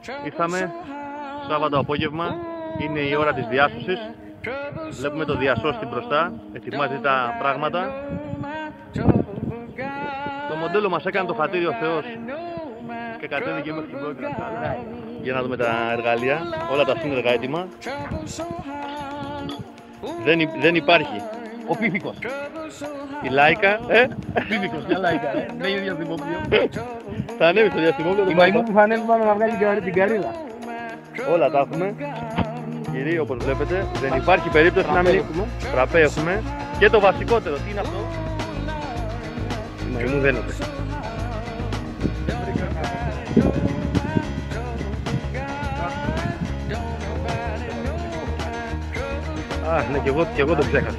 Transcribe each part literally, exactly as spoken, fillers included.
Ήρθαμε Σάββατο απόγευμα, είναι η ώρα της διάσωσης. Βλέπουμε το διασώστη μπροστά, ετοιμάζει τα πράγματα. Το μοντέλο μας έκανε το χατήρι ο Θεός και κατέβηκε μέχρι την πρώτη σάλα. Για να δούμε τα εργαλεία, όλα τα σύνεργα έτοιμα. Δεν, δεν υπάρχει ο Πίφικος, η Λάικα, ε? Πίφικος, μια Λάικα, ε? Δεν είναι διαστημόπλιο. Θα ανέβει στο διαστημόπλιο. Η μαϊμού που θα ανέβει πάνω να βγάλει την καρύδα. Όλα τα έχουμε. Κυρίοι, όπως βλέπετε, δεν υπάρχει περίπτωση να μην έχουμε. Φραπέ έχουμε. Και το βασικότερο, τι είναι αυτό? Η μαϊμού δένεται. Α, ναι, και εγώ, και εγώ το ξέχασα.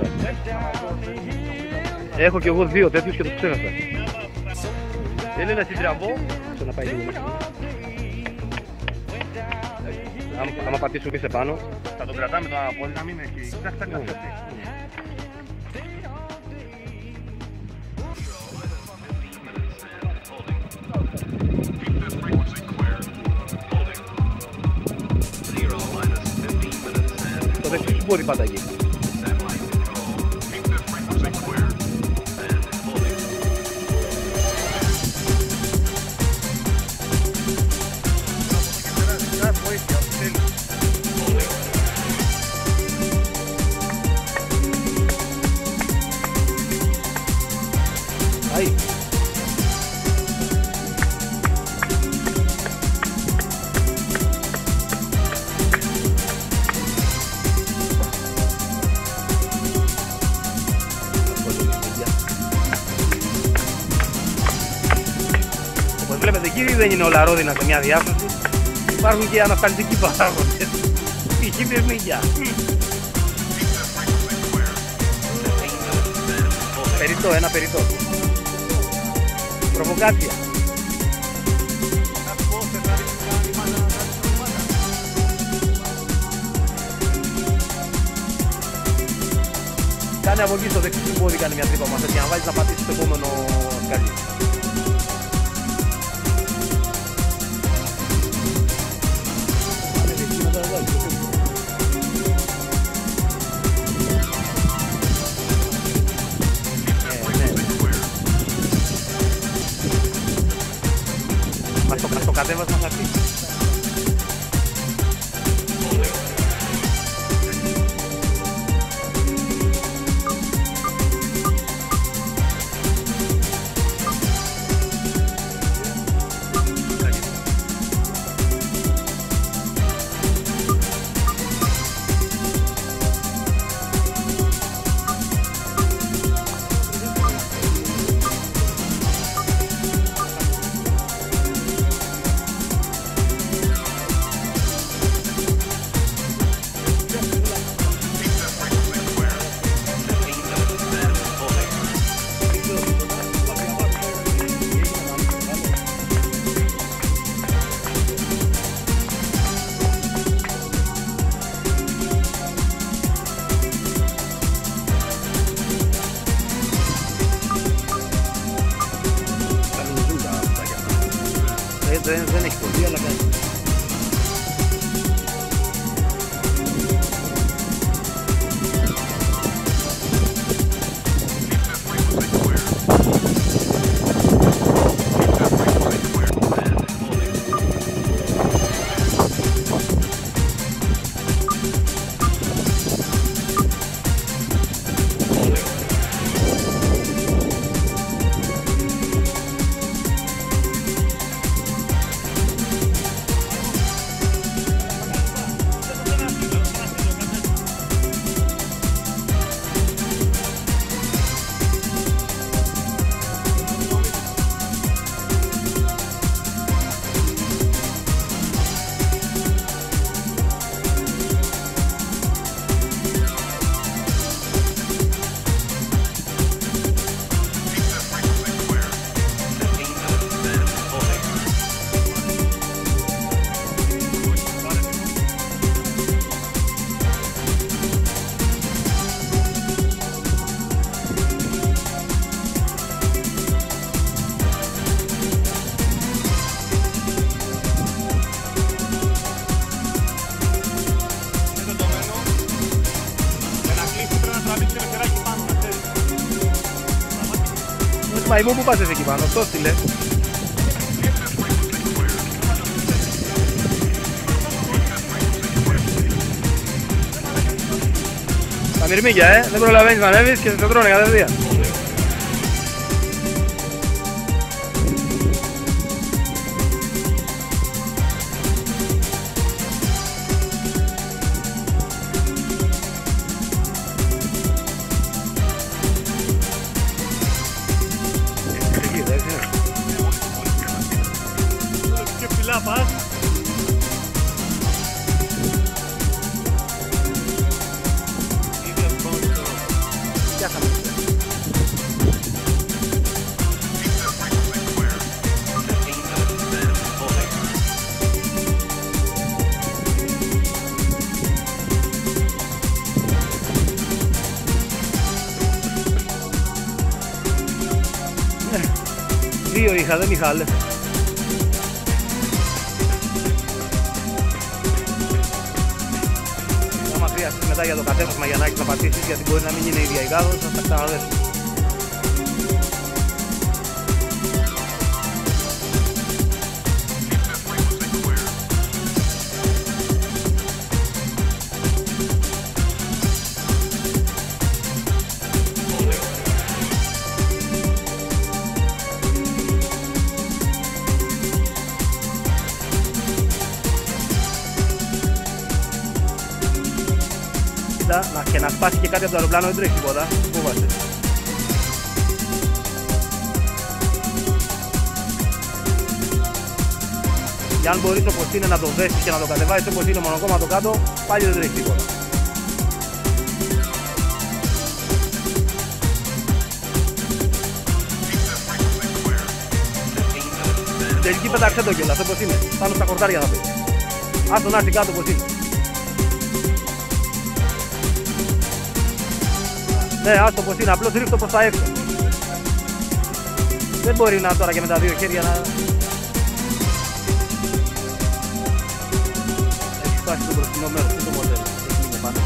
Έχω και εγώ δύο τέτοιους και το ξέχασα. Δεν είναι συντραβώ. Να πάει λίγο μέσα. Άμα πατήσουμε και σε πάνω, θα τον κρατάμε το αναπόδι να μην έχει. Κοιτάξτε τα καφέ. Το δεξί σου μπορεί πάντα εκεί. Ahí. Όπως βλέπετε κύριοι, δεν είναι όλα ρόδινα σε μια διάσωση. Υπάρχουν και ανασταλτικοί παράγοντες. Π.χ. πυρμήγια. Περιττό, ένα περιττό. Προβοκάτσια. Κάνε από εκεί στο δεξί του πόδι, κάνει μια τρύπα μας έτσι, να βάλεις να πατήσεις το επόμενο σκαλί. Μας το, το κατέβασμα θα πει. Δεν, δεν έχει πολύ, αλλά κάνει. Μαϊμού, πού πας εσύ εκεί πάνω, αυτό στείλε. Τα μυρμήγκια, ε, δεν προλαβαίνεις να ανέβεις και σε τρώνε κατευθείαν. Και ψηλά πας. Δύο είχα, δεν είχα άλλες. Άμα χρειαστείς μετά για το κατέβασμα για να έχεις να πατήσεις, γιατί μπορεί να μην είναι ίδια η γάδος, θα τα ξαναδέσω. Να, και να σπάσει και κάτι από το αεροπλάνο δεν τρέχει τίποτα. Φόβαστε. Και αν μπορείς όπως είναι να το δέσεις και να το κατεβάσεις όπως είναι μονοκόμματο κάτω, πάλι δεν τρέχει τίποτα. Τελική πέταξε το κιόλας όπως είναι. Πάνω στα κορτάρια θα πέσει. Ας τον άρθει κάτω όπως είναι. Ναι, άστο πως είναι, απλώς ρίχτω προς τα έξω. Δεν μπορεί να τώρα και με τα δύο χέρια να... Έχει φτάσει το μπροστινό μέρος, είναι το μοντέλο. Είναι πάνω.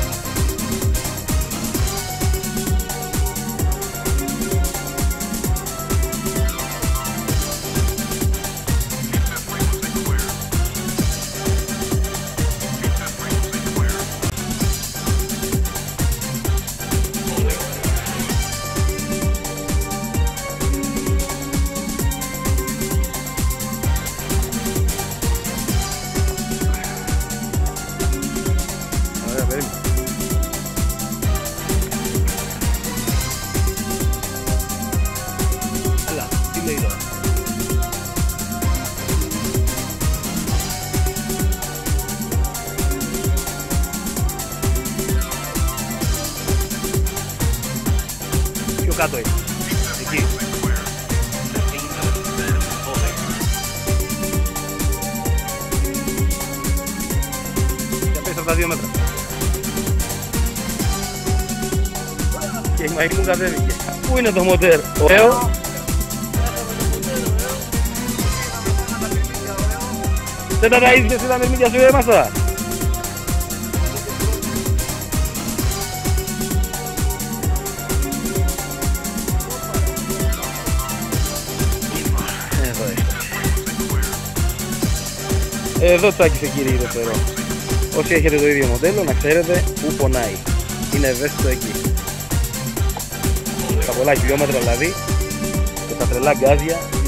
Κάτω είναι. Εκεί. Και πέσει από τα δύο μέτρα. Και η Μαϊμού κατέβηκε. Πού είναι το μοτέρ? Ωραίο. Δεν τα ταΐζεις εσύ τα μυρμήγκια σου εμάς τώρα? Εδώ τσάκισε κύριε Ιδωτερό. Όσοι έχετε το ίδιο μοντέλο να ξέρετε που πονάει. Είναι ευαίσθητο εκεί. Τα πολλά χιλιόμετρα δηλαδή και τα τρελά γκάζια